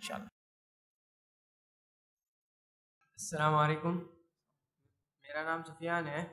انشاءاللہ۔ السلام علیکم، میرا نام سفیان ہے۔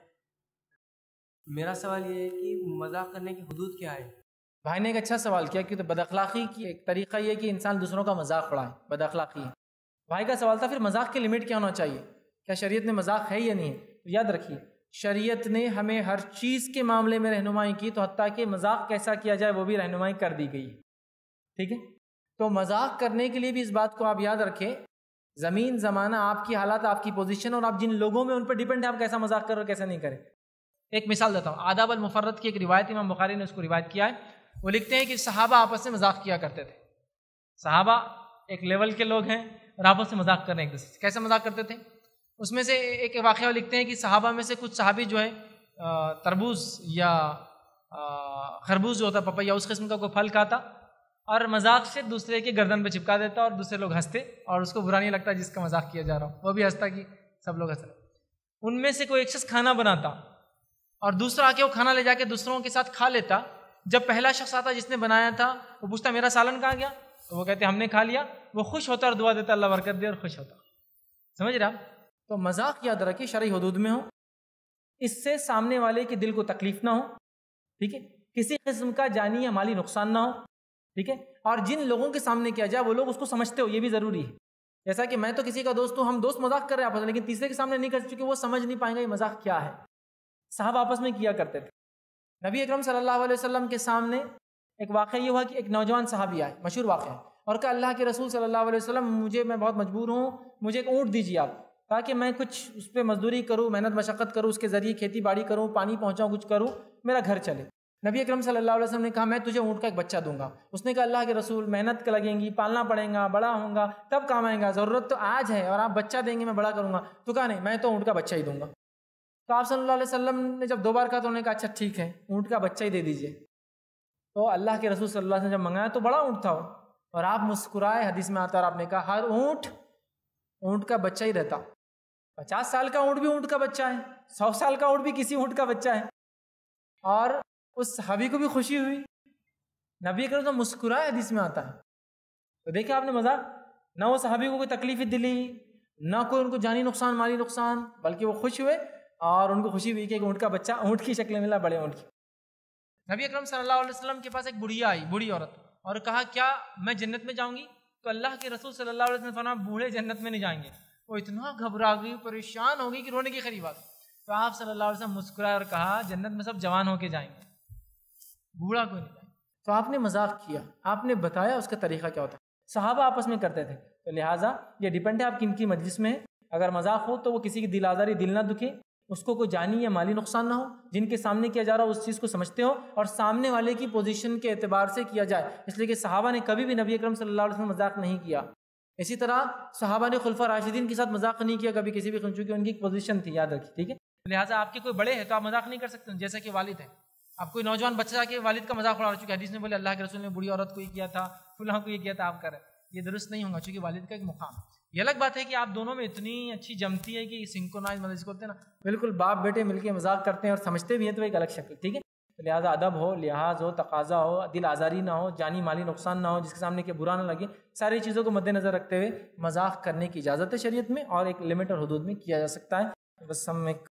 میرا سوال یہ ہے کہ مذاق کرنے کی حدود کیا ہے؟ بھائی نے ایک اچھا سوال کیا کہ بد اخلاقی کی ایک طریقہ یہ کہ انسان دوسروں کا مذاق اڑائے، بد اخلاقی ہے۔ بھائی کا سوال تھا پھر مذاق کی لمٹ کیا ہونا چاہیے، کیا شریعت میں مذاق ہے یا نہیں ہے؟ یاد رکھیے شریعت نے ہمیں ہر چیز کے معاملے میں رہنمائی کی، تو حتیٰ کہ مذاق کیسا کیا جائے وہ بھی رہنمائی کر دی گئی ہے، ٹھیک ہے؟ تو مذاق کرنے کے لیے بھی اس بات کو آپ یاد رکھیں، زمین زمانہ آپ کی حالات، آپ کی پوزیشن اور آپ جن لوگوں میں ان پر ڈیپینڈ ہے آپ کیسا مذاق کرو کیسا نہیں کریں۔ ایک مثال دیتا ہوں، آداب المفرد کی ایک روایت امام بخاری نے اس کو روایت کیا ہے۔ وہ لکھتے ہیں کہ صحابہ آپس میں مذاق کیا کرتے تھے۔ صحابہ ایک لیول کے لوگ ہیں اور آپس میں مذاق کر رہے ہیں ایک دوسرے سے۔ کیسے مذاق کرتے تھے؟ اس میں سے ایک واقعہ لکھتے ہیں کہ صحابہ میں سے کچھ صحابی جو ہے تربوز یا خربوز جو ہوتا ہے پپیا اس قسم کا کوئی پھل کھاتا اور مذاق سے دوسرے کے گردن پہ چپکا دیتا اور دوسرے لوگ ہنستے اور اس کو برا نہیں لگتا جس کا مذاق کیا جا رہا ہو، وہ بھی ہنستا کہ سب لوگ ہنس رہے۔ ان میں سے کوئی ایک شخص کھانا بناتا اور دوسرا آ کے وہ کھانا لے جا کے دوسروں کے ساتھ کھا لیتا۔ جب پہلا شخص آتا جس نے بنایا تھا وہ پوچھتا میرا سالن کہاں گیا، تو وہ کہتے ہم نے کھا لیا۔ وہ خوش ہوتا اور دعا دیتا اللہ برکت دے اور خوش ہوتا۔ سمجھ رہے آپ؟ تو مذاق یاد رکھیے شرعی حدود میں ہو، اس سے سامنے والے کے دل کو تکلیف نہ ہو، ٹھیک ہے؟ کسی قسم کا جانی یا مالی نقصان نہ ہو، ٹھیک ہے؟ اور جن لوگوں کے سامنے کیا جائے وہ لوگ اس کو سمجھتے ہو، یہ بھی ضروری ہے۔ جیسا کہ میں تو کسی کا دوست ہوں، ہم دوست مذاق کر رہے ہیں آپس میں، لیکن تیسرے کے سامنے نہیں کر چکے، وہ سمجھ نہیں پائیں گے یہ مذاق کیا ہے۔ صحابہ آپس میں کیا کرتے تھے۔ نبی اکرم صلی اللہ علیہ وسلم کے سامنے ایک واقعہ یہ ہوا کہ ایک نوجوان صحابی آئے، مشہور واقعہ ہے، اور کہا اللہ کے رسول صلی اللہ علیہ وسلم میں بہت مجبور ہوں، مجھے ایک اونٹ دیجیے آپ تاکہ میں کچھ اس پہ مزدوری کروں، محنت مشقت کروں، اس کے ذریعے کھیتی باڑی کروں، پانی پہنچاؤں، کچھ کروں، میرا گھر چلے۔ نبی اکرم صلی اللہ علیہ وسلم نے کہا میں تجھے اونٹ کا ایک بچہ دوں گا۔ اس نے کہا اللہ کے رسول محنت لگیں گی، پالنا پڑے گا، بڑا ہوں گا تب کام آئے گا، ضرورت تو آج ہے اور آپ بچہ دیں گے میں بڑا کروں گا۔ تو کہا نہیں میں تو اونٹ کا بچہ ہی دوں گا۔ تو آپ صلی اللہ علیہ وسلم نے جب دو بار کہا تو انہوں نے کہا اچھا ٹھیک ہے اونٹ کا بچہ ہی دے دیجیے۔ تو اللہ کے رسول صلی اللہ علیہ وسلم جب منگایا تو بڑا اونٹ تھا اور آپ مسکرائے، حدیث میں آتا اور آپ نے کہا ہر اونٹ کا بچہ ہی رہتا، 50 سال کا اونٹ بھی اونٹ کا بچہ ہے، 100 سال کا اونٹ بھی کسی اونٹ کا بچہ ہے۔ اور اس صحابی کو بھی خوشی ہوئی، نبی کریم تو مسکرائے، حدیث میں آتا ہے۔ تو دیکھیں آپ نے مذاق، نہ وہ صحابی کو کوئی تکلیف دلی، نہ کوئی ان کو جانی نقصان مالی نقصان، بلکہ وہ خوش ہوئے اور ان کو خوشی ہوئی کہ ایک اونٹ کا بچہ اونٹ کی شکل میں ملا، بڑے اونٹ کی۔ نبی اکرم صلی اللہ علیہ وسلم کے پاس ایک بڑھیا آئی، بوڑھی عورت، اور کہا کیا میں جنت میں جاؤں گی؟ تو اللہ کے رسول صلی اللہ علیہ وسلم نے فرمایا بوڑھے جنت میں نہیں جائیں گے۔ وہ اتنا گھبرا گئی، پریشان ہو گئی کہ رونے کی قریب آ گئی۔ تو آپ صلی اللہ علیہ وسلم مسکرائے اور کہا جنت میں سب جوان ہو کے جائیں گے، بوڑھا کوئی نہیں جائے گا۔ تو آپ نے مذاق کیا، آپ نے بتایا اس کا طریقہ کیا ہوتا ہے۔ صحابہ آپس میں کرتے تھے، تو لہٰذا یہ ڈیپینڈ ہے آپ کن کی مجلس میں ہے۔ اگر مذاق ہو تو وہ کسی کی دل آزاری، دل نہ دکھے، اس کو کوئی جانی یا مالی نقصان نہ ہو، جن کے سامنے کیا جا رہا ہو اس چیز کو سمجھتے ہو اور سامنے والے کی پوزیشن کے اعتبار سے کیا جائے، اس لیے کہ صحابہ نے کبھی بھی نبی اکرم صلی اللہ علیہ وسلم مذاق نہیں کیا۔ اسی طرح صحابہ نے خلفاء راشدین کے ساتھ مذاق نہیں کیا کبھی کسی بھی، چونکہ ان کی ایک پوزیشن تھی، یاد رکھیے، ٹھیک ہے؟ لہٰذا آپ کے کوئی بڑے ہیں تو آپ مذاق نہیں کر سکتے، جیسے کہ والد ہیں، آپ کوئی نوجوان بچہ جا کے والد کا مذاق اڑا چکے، حدیث میں بولے اللہ کے رسول نے بوڑھی عورت کو یہ کیا تھا، فلاں کو یہ کیا تھا، آپ کر رہے، یہ درست نہیں ہوگا، چونکہ والد کا ایک مقام ہے۔ یہ الگ بات ہے کہ آپ دونوں میں اتنی اچھی جمتی ہے کہ سنکرونائز مطلب کرتے ہیں نا، بالکل باپ بیٹے مل کے مذاق کرتے ہیں اور سمجھتے بھی ہیں، تو ایک الگ شکل، ٹھیک ہے؟ لہٰذا ادب ہو، لحاظ ہو، تقاضا ہو، دل آزاری نہ ہو، جانی مالی نقصان نہ ہو، جس کے سامنے کہ برا نہ لگے، ساری چیزوں کو مد نظر رکھتے ہوئے مذاق کرنے کی اجازت ہے شریعت میں، اور ایک لمٹ اور حدود میں کیا جا سکتا ہے۔ بس ہم ایک